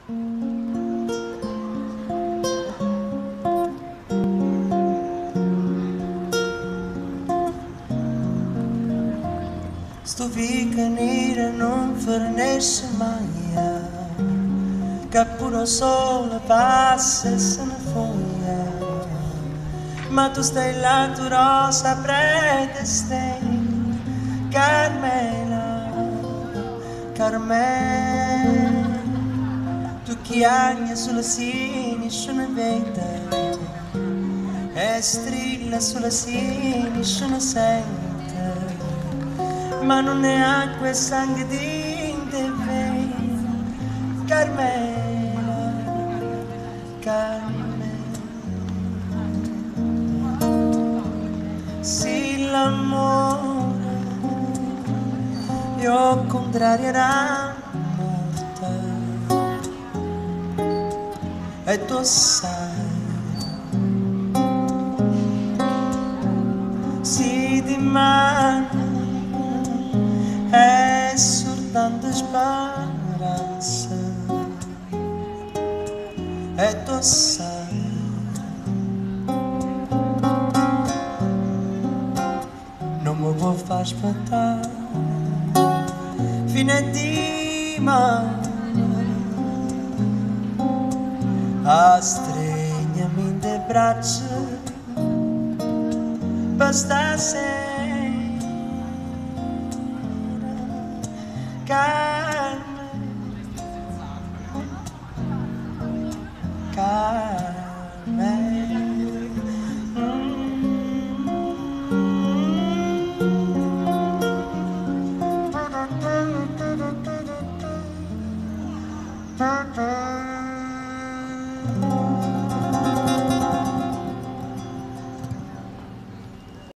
Sto fica nera non fornisce mai, che pure sole passa e se ne foglia, ma tu stai là, tu rosa prete stai, Carmela, Carmela, tu chiagna sulla sinistra ne vede, e strilla sulla sinistra ne sente, ma non è acqua e sangue di te, Carmela, Carmela. Sì, l'amore io contrarierà morte, e tu sai, sì, di mano è soltanto speranza, e tu sai, non mi può far aspettare fino a domani, stregnami in te braccia per stasera, Carmen, Carmen. Mm-hmm.